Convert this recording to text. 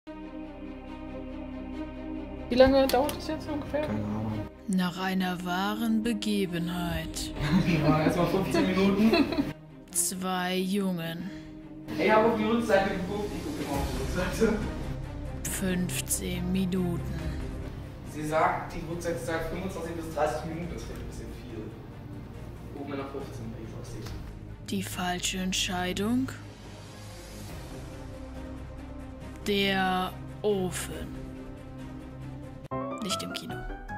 Wie lange dauert das jetzt ungefähr? Keine Ahnung. Nach einer wahren Begebenheit. Ja, erstmal 15 Minuten. 2 Jungen. Ey, ich habe auf die Rückseite geguckt. Ich gucke immer auf die Rückseite. 15 Minuten. Sie sagt, die Rückseitezeit 25 bis 30 Minuten. Das finde ich ein bisschen viel. Oben in der 15, wie es aussieht. Die falsche Entscheidung? Der Ofen. Nicht im Kino.